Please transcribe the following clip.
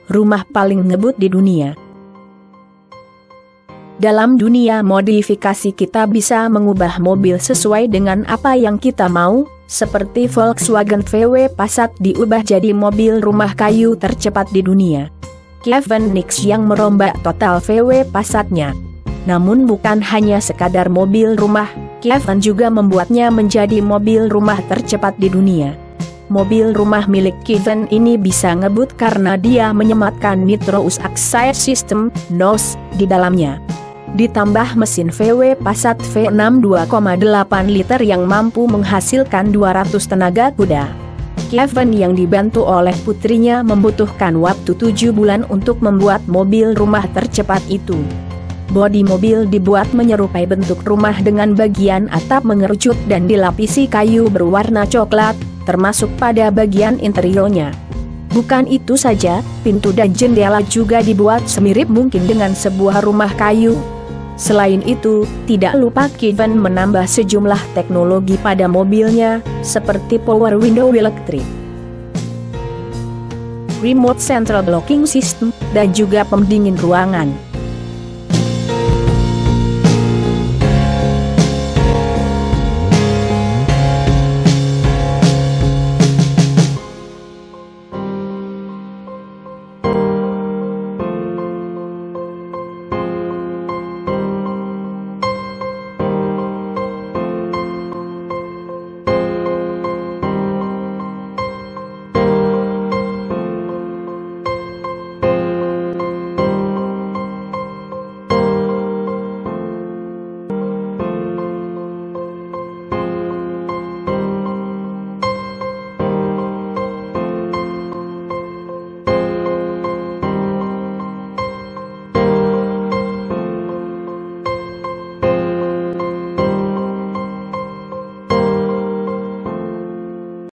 rumah paling ngebut di dunia. Dalam dunia modifikasi kita bisa mengubah mobil sesuai dengan apa yang kita mau, seperti Volkswagen VW Passat diubah jadi mobil rumah kayu tercepat di dunia. Kevin Nix yang merombak total VW Passatnya. Namun bukan hanya sekadar mobil rumah, Kevin juga membuatnya menjadi mobil rumah tercepat di dunia. Mobil rumah milik Kevin ini bisa ngebut karena dia menyematkan Nitrous Oxide System, NOx, di dalamnya. Ditambah mesin VW Passat V6 2,8 liter yang mampu menghasilkan 200 tenaga kuda. Kevin yang dibantu oleh putrinya membutuhkan waktu 7 bulan untuk membuat mobil rumah tercepat itu. Bodi mobil dibuat menyerupai bentuk rumah dengan bagian atap mengerucut dan dilapisi kayu berwarna coklat, termasuk pada bagian interiornya. Bukan itu saja, pintu dan jendela juga dibuat semirip mungkin dengan sebuah rumah kayu. Selain itu, tidak lupa Kevin menambah sejumlah teknologi pada mobilnya, seperti power window electric, remote central locking system, dan juga pendingin ruangan.